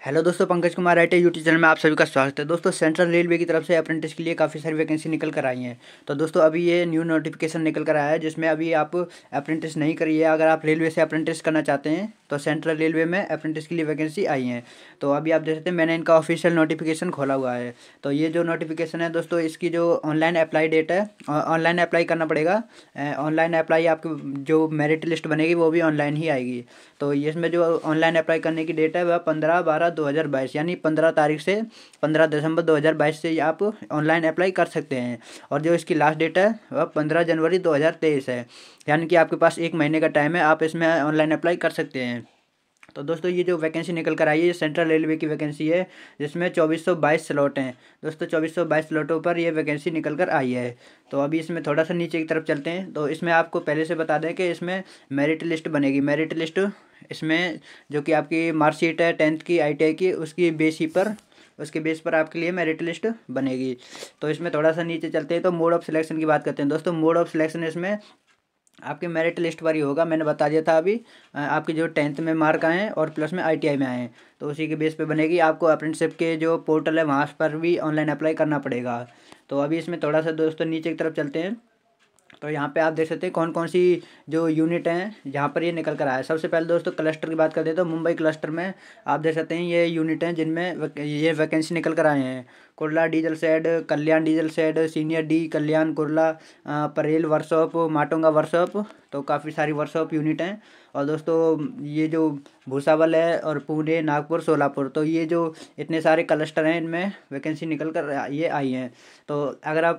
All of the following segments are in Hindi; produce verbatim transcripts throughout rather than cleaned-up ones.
हेलो दोस्तों, Pankaj Kumar I T YouTube channel में आप सभी का स्वागत है। दोस्तों, सेंट्रल रेलवे की तरफ से अप्रेंटिस के लिए काफ़ी सारी वैकेंसी निकल कर आई हैं। तो दोस्तों, अभी ये न्यू नोटिफिकेशन निकल कर आया है जिसमें अभी आप अप्रेंटिस नहीं करिए। अगर आप रेलवे से अप्रेंटिस करना चाहते हैं तो सेंट्रल रेलवे में अप्रेंटिस के लिए वैकेंसी आई हैं। तो अभी आप देख सकते हैं, मैंने इनका ऑफिशियल नोटिफिकेशन खोला हुआ है। तो ये जो नोटिफिकेशन है दोस्तों, इसकी जो ऑनलाइन अप्लाई डेट है, ऑनलाइन अप्लाई करना पड़ेगा। ऑनलाइन अप्लाई आपकी जो मेरिट लिस्ट बनेगी वो भी ऑनलाइन ही आएगी। तो इसमें जो ऑनलाइन अप्लाई करने की डेट है वह पंद्रह बारह दो हज़ार बाईस यानी पंद्रह तारीख से पंद्रह दिसंबर दो हज़ार बाईस से आप ऑनलाइन अप्लाई कर सकते हैं। और जो इसकी लास्ट डेट है वह पंद्रह जनवरी दो हज़ार तेईस है, यानी कि आपके पास एक महीने का टाइम है, आप इसमें ऑनलाइन अप्लाई कर सकते हैं। तो दोस्तों, ये जो वैकेंसी निकल कर आई है ये सेंट्रल रेलवे की वैकेंसी है जिसमें चौबीस सौ बाईस स्लॉट हैं। दोस्तों, चौबीस सौ बाईस स्लॉटों पर ये वैकेंसी निकल कर आई है। तो अभी इसमें थोड़ा सा नीचे की तरफ चलते हैं। तो इसमें आपको पहले से बता दें कि इसमें मेरिट लिस्ट बनेगी। मेरिट लिस्ट इसमें जो कि आपकी मार्कशीट है टेंथ की आई टी आई की, उसकी बेस ही पर उसके बेस पर आपके लिए मेरिट लिस्ट बनेगी। तो इसमें थोड़ा सा नीचे चलते हैं तो मोड ऑफ सिलेक्शन की बात करते हैं। दोस्तों, मोड ऑफ सिलेक्शन इसमें आपके मेरिट लिस्ट पर ही होगा। मैंने बता दिया था अभी, आपकी जो टेंथ में मार्क आए हैं और प्लस में आई टी आई में आए हैं तो उसी के बेस पे बनेगी। आपको अप्रेंटिसशिप के जो पोर्टल है वहाँ पर भी ऑनलाइन अप्लाई करना पड़ेगा। तो अभी इसमें थोड़ा सा दोस्तों नीचे की तरफ चलते हैं। तो यहाँ पे आप देख सकते हैं कौन कौन सी जो यूनिट हैं जहाँ पर ये निकल कर आया है। सबसे पहले दोस्तों क्लस्टर की बात करते हैं तो मुंबई क्लस्टर में आप देख सकते हैं ये यूनिट हैं जिनमें ये वैकेंसी निकल कर आए हैं। Kurla diesel shed, Kalyan diesel shed, senior D Kalyan Kurla, Parel workshop, Matunga workshop. तो काफ़ी सारी वर्कशॉप यूनिट हैं। और दोस्तों, ये जो भूसावल है और पुणे, नागपुर, सोलापुर, तो ये जो इतने सारे क्लस्टर हैं इनमें वैकेंसी निकल कर ये आई हैं। तो अगर आप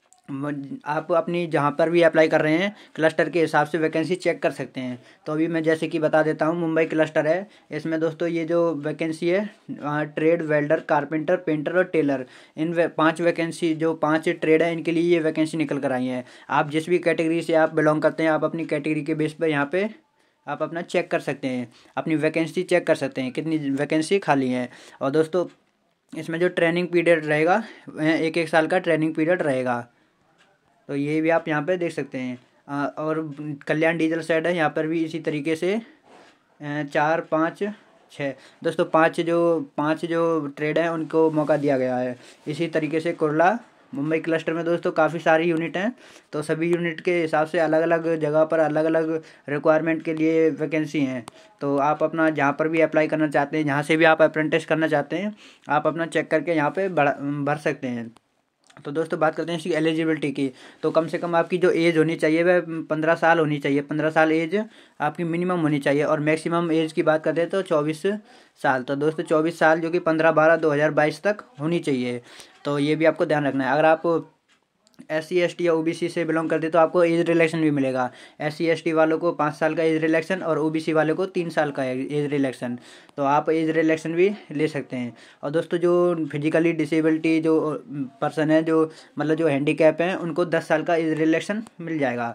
आप अपनी जहाँ पर भी अप्लाई कर रहे हैं क्लस्टर के हिसाब से वैकेंसी चेक कर सकते हैं। तो अभी मैं जैसे कि बता देता हूँ, मुंबई क्लस्टर है। इसमें दोस्तों ये जो वैकेंसी है ट्रेड, वेल्डर, कारपेंटर, पेंटर और टेलर, इन वे, पांच वैकेंसी जो पांच ट्रेड है इनके लिए ये वैकेंसी निकल कर आई है। आप जिस भी कैटेगरी से आप बिलोंग करते हैं आप अपनी कैटेगरी के बेस पर यहाँ पे आप अपना चेक कर सकते हैं, अपनी वैकेंसी चेक कर सकते हैं कितनी वैकेंसी खाली है। और दोस्तों, इसमें जो ट्रेनिंग पीरियड रहेगा एक एक साल का ट्रेनिंग पीरियड रहेगा। तो ये भी आप यहाँ पे देख सकते हैं। आ, और कल्याण डीजल शेड है, यहाँ पर भी इसी तरीके से आ, चार पाँच छः दोस्तों पाँच जो पाँच जो ट्रेड हैं उनको मौका दिया गया है। इसी तरीके से कुर्ला मुंबई क्लस्टर में दोस्तों काफ़ी सारी यूनिट हैं। तो सभी यूनिट के हिसाब से अलग अलग जगह पर अलग अलग रिक्वायरमेंट के लिए वैकेंसी हैं। तो आप अपना जहाँ पर भी अप्लाई करना चाहते हैं, जहाँ से भी आप अप्रेंटिस करना चाहते हैं, आप अपना चेक करके यहाँ पे बढ़ा भर सकते हैं। तो दोस्तों, बात करते हैं इसकी एलिजिबिलिटी की। तो कम से कम आपकी जो एज होनी चाहिए वह पंद्रह साल होनी चाहिए। पंद्रह साल एज आपकी मिनिमम होनी चाहिए। और मैक्सिमम एज की बात करते हैं तो चौबीस साल। तो दोस्तों, चौबीस साल जो कि पंद्रह बारह दो हज़ार बाईस तक होनी चाहिए। तो ये भी आपको ध्यान रखना है। अगर आप एस सी एस टी या ओ बी सी से बिलोंग करते तो आपको एज रिलैक्सन भी मिलेगा। एस सी एस टी वालों को पाँच साल का एज रिलैक्सन और ओ बी सी वालों को तीन साल का एज रिलैक्सन। तो आप एज रिलैक्सन भी ले सकते हैं। और दोस्तों, जो फिजिकली डिसेबिलिटी जो पर्सन है, जो मतलब जो हैंडीकैप हैं, उनको दस साल का एज रिलैक्सन मिल जाएगा।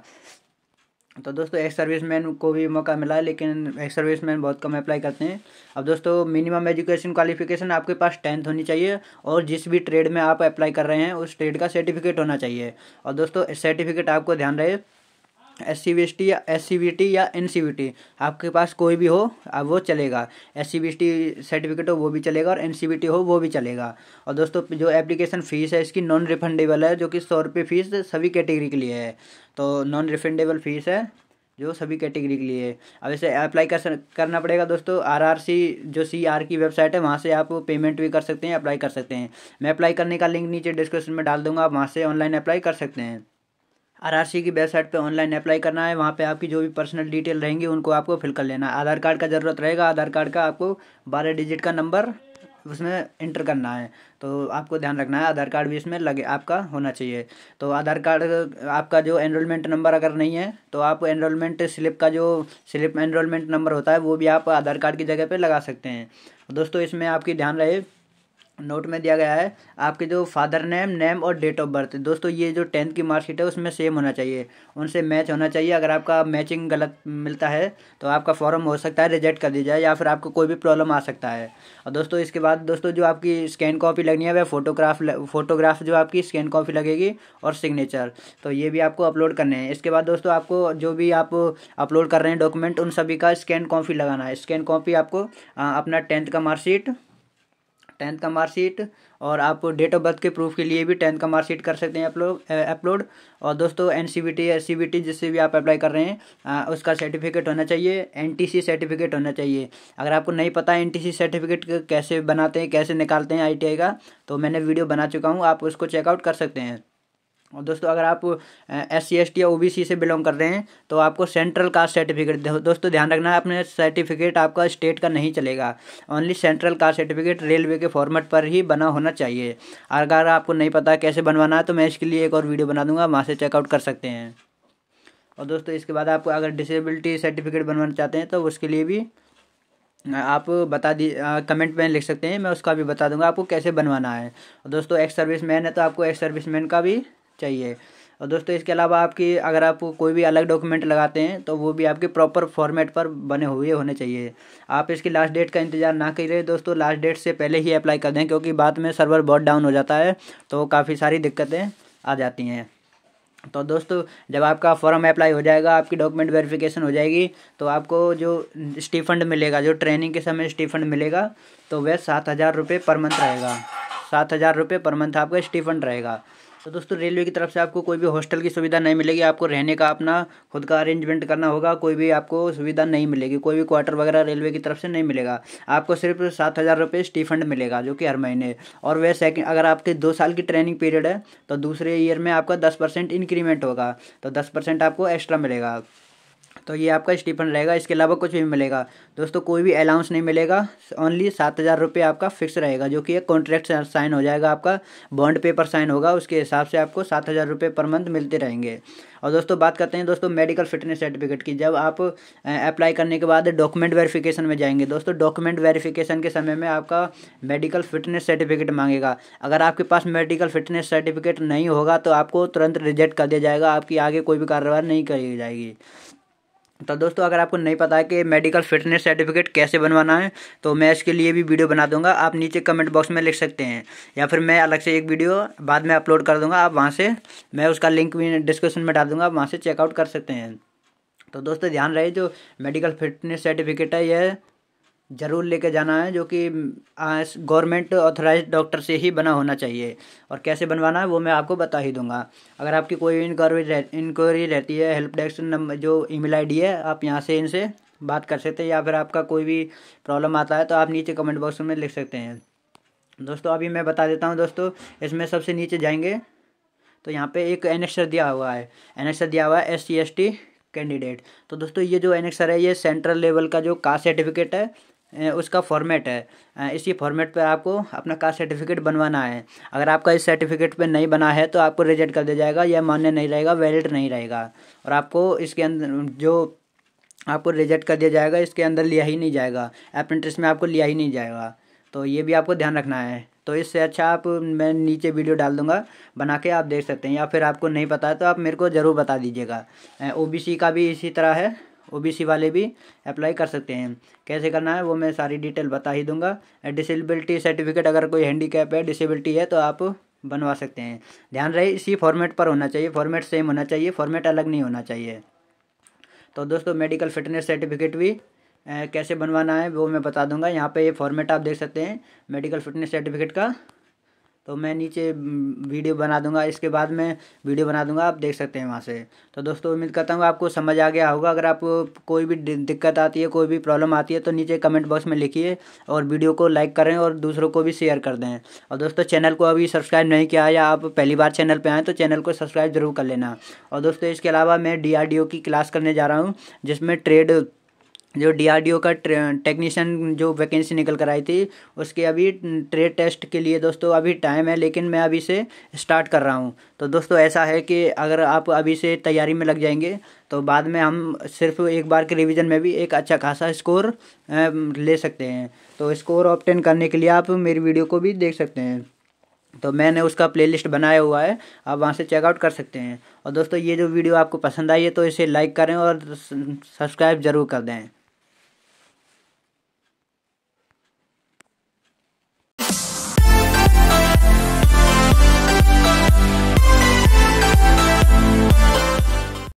तो दोस्तों, एक्स सर्विसमैन को भी मौका मिला है, लेकिन एक्स सर्विसमैन बहुत कम अप्लाई करते हैं। अब दोस्तों, मिनिमम एजुकेशन क्वालिफिकेशन आपके पास टेंथ होनी चाहिए और जिस भी ट्रेड में आप अप्लाई कर रहे हैं उस ट्रेड का सर्टिफिकेट होना चाहिए। और दोस्तों, सर्टिफिकेट आपको ध्यान रहे S C B S T या एस सी बी टी या एन सी बी टी आपके पास कोई भी हो अब वो चलेगा। S C B S T certificate हो वो भी चलेगा और एन सी बी टी हो वो भी चलेगा। और दोस्तों, जो एप्लीकेशन फ़ीस है इसकी नॉन रिफंडेबल है, जो कि सौ रुपये फ़ीस सभी कैटेगरी के लिए है। तो नॉन रिफंडेबल फ़ीस है जो सभी कैटेगरी के लिए है। अब इसे अप्लाई कर करना पड़ेगा दोस्तों। आर आर सी जो सी आर की वेबसाइट है वहाँ से आप पेमेंट भी कर सकते हैं, अप्लाई कर सकते हैं। मैं अप्लाई करने का लिंक नीचे डिस्क्रिप्शन में डाल दूंगा, आप वहाँ से ऑनलाइन अप्लाई कर सकते हैं। आर आर सी की वेबसाइट पे ऑनलाइन अप्लाई करना है। वहाँ पे आपकी जो भी पर्सनल डिटेल रहेंगी उनको आपको फिल कर लेना है। आधार कार्ड का ज़रूरत रहेगा। आधार कार्ड का आपको बारह डिजिट का नंबर उसमें इंटर करना है। तो आपको ध्यान रखना है आधार कार्ड भी इसमें लगे आपका होना चाहिए। तो आधार कार्ड आपका जो एनरोलमेंट नंबर अगर नहीं है तो आप एनरोलमेंट स्लिप का जो स्लिप एनरोलमेंट नंबर होता है वो भी आप आधार कार्ड की जगह पे लगा सकते हैं। दोस्तों, इसमें आपकी ध्यान रहे नोट में दिया गया है आपके जो फादर नेम नेम और डेट ऑफ बर्थ। दोस्तों, ये जो टेंथ की मार्कशीट है उसमें सेम होना चाहिए, उनसे मैच होना चाहिए। अगर आपका मैचिंग गलत मिलता है तो आपका फॉर्म हो सकता है रिजेक्ट कर दिया जाए या फिर आपको कोई भी प्रॉब्लम आ सकता है। और दोस्तों, इसके बाद दोस्तों जो आपकी स्कैन कॉपी लगनी है वह फोटोग्राफ फोटोग्राफ जो आपकी स्कैन कॉपी लगेगी और सिग्नेचर, तो ये भी आपको अपलोड करने हैं। इसके बाद दोस्तों, आपको जो भी आप अपलोड कर रहे हैं डॉक्यूमेंट उन सभी का स्कैन कॉपी लगाना है। स्कैन कॉपी आपको अपना टेंथ का मार्कशीट टेंथ का मार्कशीट, और आप डेट ऑफ बर्थ के प्रूफ के लिए भी टेंथ का मार्कशीट कर सकते हैं अपलोड अपलोड और दोस्तों N C B T S C B T जिससे भी आप अप्लाई कर रहे हैं आ, उसका सर्टिफिकेट होना चाहिए, एन टी सी सर्टिफिकेट होना चाहिए। अगर आपको नहीं पता है एन टी सी सर्टिफिकेट कैसे बनाते हैं, कैसे निकालते हैं आई टी आई का, तो मैंने वीडियो बना चुका हूँ, आप उसको चेकआउट कर सकते हैं। और दोस्तों अगर आप एस सी एस टी या ओ बी सी से बिलोंग कर रहे हैं तो आपको सेंट्रल कास्ट सर्टिफिकेट, दोस्तों ध्यान रखना है अपने सर्टिफिकेट आपका स्टेट का नहीं चलेगा, only central caste certificate railway के फॉर्मेट पर ही बना होना चाहिए। अगर आपको नहीं पता कैसे बनवाना है तो मैं इसके लिए एक और वीडियो बना दूंगा, वहाँ से चेकआउट कर सकते हैं। और दोस्तों इसके बाद आप अगर डिसेबिलिटी सर्टिफिकेट बनवाना चाहते हैं तो उसके लिए भी आप बता दी कमेंट में लिख सकते हैं, मैं उसका भी बता दूंगा आपको कैसे बनवाना है। और दोस्तों एक्स सर्विस मैन है तो आपको एक्स सर्विस मैन का भी चाहिए। और दोस्तों इसके अलावा आपकी अगर आप कोई भी अलग डॉक्यूमेंट लगाते हैं तो वो भी आपके प्रॉपर फॉर्मेट पर बने हुए होने चाहिए। आप इसकी लास्ट डेट का इंतज़ार ना करिए दोस्तों, लास्ट डेट से पहले ही अप्लाई कर दें, क्योंकि बाद में सर्वर बहुत डाउन हो जाता है तो काफ़ी सारी दिक्कतें आ जाती हैं। तो दोस्तों जब आपका फॉर्म अप्लाई हो जाएगा, आपकी डॉक्यूमेंट वेरिफिकेशन हो जाएगी, तो आपको जो स्टीफंड मिलेगा, जो ट्रेनिंग के समय स्टीफंड मिलेगा, तो वह सात हज़ार रुपये पर मंथ रहेगा। सात हज़ार रुपये पर मंथ आपका स्टीफंड रहेगा। तो दोस्तों रेलवे की तरफ से आपको कोई भी हॉस्टल की सुविधा नहीं मिलेगी, आपको रहने का अपना खुद का अरेंजमेंट करना होगा, कोई भी आपको सुविधा नहीं मिलेगी, कोई भी क्वार्टर वगैरह रेलवे की तरफ से नहीं मिलेगा। आपको सिर्फ सात हज़ार रुपये स्टीफंड मिलेगा जो कि हर महीने, और वह सेकंड अगर आपके दो साल की ट्रेनिंग पीरियड है तो दूसरे ईयर में आपका दस परसेंट इंक्रीमेंट होगा, तो दस परसेंट आपको एक्स्ट्रा मिलेगा। तो ये आपका स्टीफन रहेगा, इसके अलावा कुछ भी मिलेगा दोस्तों, कोई भी अलाउंस नहीं मिलेगा, ओनली सात हज़ार रुपये आपका फिक्स रहेगा, जो कि एक कॉन्ट्रैक्ट साइन हो जाएगा, आपका बॉन्ड पेपर साइन होगा, उसके हिसाब से आपको सात हज़ार रुपये पर मंथ मिलते रहेंगे। और दोस्तों बात करते हैं दोस्तों मेडिकल फिटनेस सर्टिफिकेट की। जब आप अप्लाई करने के बाद डॉक्यूमेंट वेरिफिकेशन में जाएंगे दोस्तों, डॉक्यूमेंट वेरिफिकेशन के समय में आपका मेडिकल फिटनेस सर्टिफिकेट मांगेगा। अगर आपके पास मेडिकल फिटनेस सर्टिफिकेट नहीं होगा तो आपको तुरंत रिजेक्ट कर दिया जाएगा, आपकी आगे कोई भी कार्रवाई नहीं करी जाएगी। तो दोस्तों अगर आपको नहीं पता है कि मेडिकल फिटनेस सर्टिफिकेट कैसे बनवाना है तो मैं इसके लिए भी वीडियो बना दूंगा, आप नीचे कमेंट बॉक्स में लिख सकते हैं, या फिर मैं अलग से एक वीडियो बाद में अपलोड कर दूंगा, आप वहां से मैं उसका लिंक भी डिस्क्रिप्शन में डाल दूंगा, आप वहां से चेकआउट कर सकते हैं। तो दोस्तों ध्यान रहे जो मेडिकल फिटनेस सर्टिफिकेट है यह ज़रूर लेके जाना है, जो कि गवर्नमेंट ऑथराइज्ड डॉक्टर से ही बना होना चाहिए। और कैसे बनवाना है वो मैं आपको बता ही दूंगा। अगर आपकी कोई इंक्वायरी रह, इंक्वायरी रहती है, हेल्प डेस्क नंबर जो ईमेल आईडी है, आप यहां से इनसे बात कर सकते हैं, या फिर आपका कोई भी प्रॉब्लम आता है तो आप नीचे कमेंट बॉक्स में लिख सकते हैं। दोस्तों अभी मैं बता देता हूँ दोस्तों, इसमें सबसे नीचे जाएंगे तो यहाँ पे एक एनेक्सर दिया हुआ है, एनेक्सर दिया हुआ है S C S T candidate. तो दोस्तों ये जो एनेक्सर है ये सेंट्रल लेवल का जो कास्ट सर्टिफिकेट है उसका फॉर्मेट है, इसी फॉर्मेट पर आपको अपना कास्ट सर्टिफिकेट बनवाना है। अगर आपका इस सर्टिफिकेट पे नहीं बना है तो आपको रिजेक्ट कर दिया जाएगा, यह मान्य नहीं रहेगा, वैलिड नहीं रहेगा, और आपको इसके अंदर जो आपको रिजेक्ट कर दिया जाएगा, इसके अंदर लिया ही नहीं जाएगा, अप्रेंटिस में आपको लिया ही नहीं जाएगा। तो ये भी आपको ध्यान रखना है। तो इससे अच्छा आप मैं नीचे वीडियो डाल दूंगा बना के, आप देख सकते हैं, या फिर आपको नहीं पता है तो आप मेरे को ज़रूर बता दीजिएगा। ओबीसी का भी इसी तरह है, ओबीसी वाले भी अप्लाई कर सकते हैं, कैसे करना है वो मैं सारी डिटेल बता ही दूंगा। डिसेबिलिटी सर्टिफिकेट अगर कोई हैंडीकैप है, डिसेबिलिटी है तो आप बनवा सकते हैं। ध्यान रहे इसी फॉर्मेट पर होना चाहिए, फॉर्मेट सेम होना चाहिए, फॉर्मेट अलग नहीं होना चाहिए। तो दोस्तों मेडिकल फिटनेस सर्टिफिकेट भी कैसे बनवाना है वो मैं बता दूंगा, यहाँ पे ये फॉर्मेट आप देख सकते हैं मेडिकल फिटनेस सर्टिफिकेट का, तो मैं नीचे वीडियो बना दूंगा, इसके बाद मैं वीडियो बना दूंगा, आप देख सकते हैं वहाँ से। तो दोस्तों उम्मीद करता हूँ आपको समझ आ गया होगा। अगर आपको कोई भी दिक्कत आती है, कोई भी प्रॉब्लम आती है तो नीचे कमेंट बॉक्स में लिखिए, और वीडियो को लाइक करें और दूसरों को भी शेयर कर दें। और दोस्तों चैनल को अभी सब्सक्राइब नहीं किया या आप पहली बार चैनल पर आएँ तो चैनल को सब्सक्राइब जरूर कर लेना। और दोस्तों इसके अलावा मैं डी आर डी ओ की क्लास करने जा रहा हूँ, जिसमें ट्रेड जो डीआरडीओ का टेक्नीशियन जो वैकेंसी निकल कर आई थी उसके अभी ट्रेड टेस्ट के लिए दोस्तों अभी टाइम है, लेकिन मैं अभी से स्टार्ट कर रहा हूं। तो दोस्तों ऐसा है कि अगर आप अभी से तैयारी में लग जाएंगे तो बाद में हम सिर्फ एक बार के रिवीजन में भी एक अच्छा खासा स्कोर ले सकते हैं। तो स्कोर ऑब्टेन करने के लिए आप मेरी वीडियो को भी देख सकते हैं, तो मैंने उसका प्लेलिस्ट बनाया हुआ है, आप वहां से चेकआउट कर सकते हैं। और दोस्तों ये जो वीडियो आपको पसंद आई है तो इसे लाइक करें और सब्सक्राइब ज़रूर कर दें।